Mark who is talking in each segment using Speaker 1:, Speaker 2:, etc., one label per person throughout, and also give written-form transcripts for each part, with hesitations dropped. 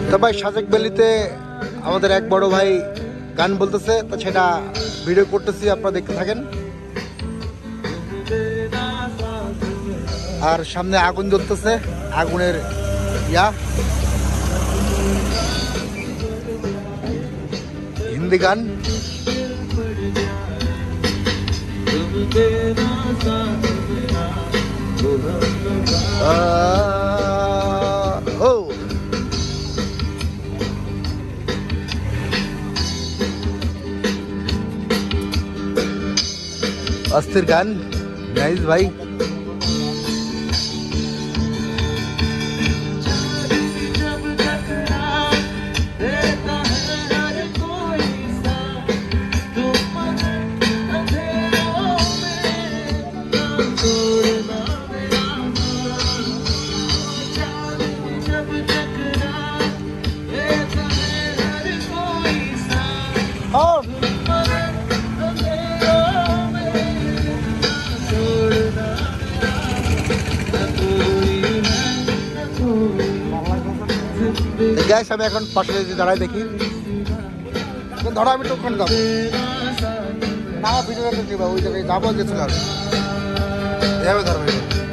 Speaker 1: তো ভাই সাজেক ভ্যালিতে আমাদের এক বড় ভাই গান বলতেছে, তো সেটা ভিডিও করতেছি, আপনারা দেখতে থাকেন। আর সামনে আগুন জ্বলতেছে, আগুনের হিন্দি গান। अस्थिर गान, नाइस भाई। গ্যাস আমি এখন পাশে দাঁড়াই দেখি, ধরো আমি টোকন যাবো না, ভিডিও দিবা ওই জায়গায় যাবো, গেছিল এভাবে ধরবে।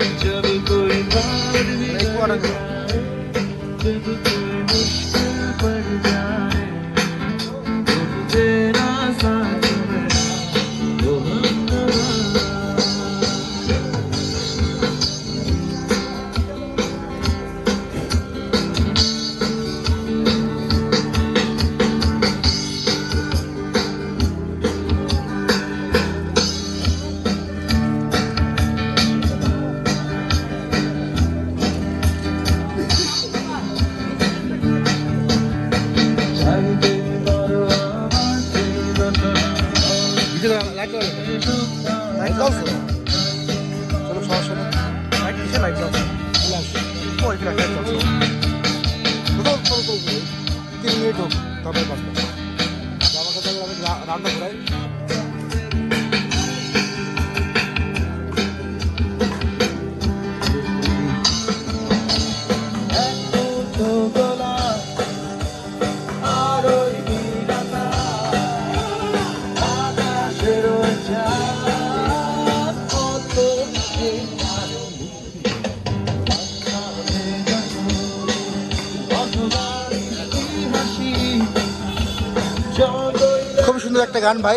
Speaker 1: রান্না করাই খুব সুন্দর একটা গান ভাই।